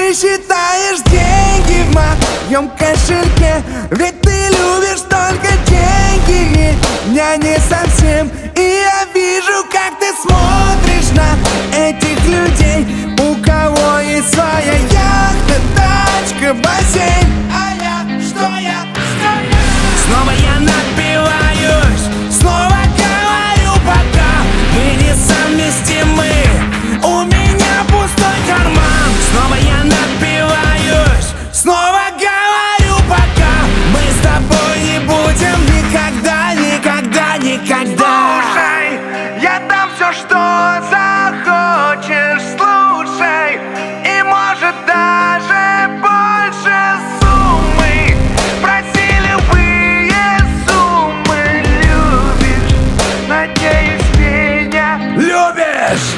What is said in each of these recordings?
ты считаешь деньги в моем кошельке? Ведь ты любишь только деньги, меня не совсем. И я вижу, как ты смотришь на этих людей, у кого есть своя яхта, тачка, бассейн. А я, что я? Снова я напиваюсь, снова говорю пока мы несовместимы, у меня пустой карман. Снова я напиваюсь, снова говорю пока мы с тобой не будем никогда, никогда, никогда. Слушай, я дам все, что захочешь, слушай, и может даже больше суммы. Проси любые суммы. Любишь, надеюсь, меня любишь.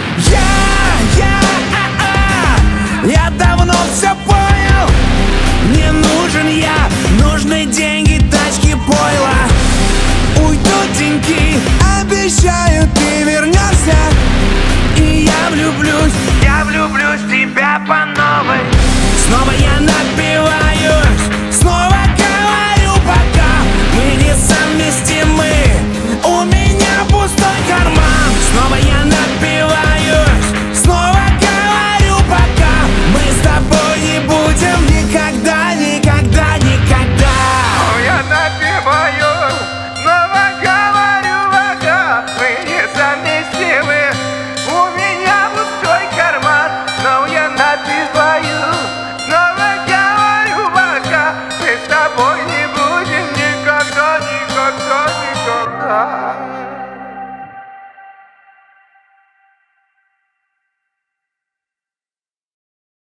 Я давно все понял, не нужен я, нужны деньги, тачки, пойло. Уйдут деньги, обещаю, ты вернешься, и я влюблюсь в тебя по новой. Снова я напиваюсь, снова говорю пока мы несовместимы, у меня пустой карман. Снова я напиваюсь, снова говорю пока мы с тобой не будем никогда, никогда, никогда. Я напиваюсь, снова говорю пока мы несовместимы, у меня пустой карман. Но я напиваюсь, снова говорю пока мы с тобой не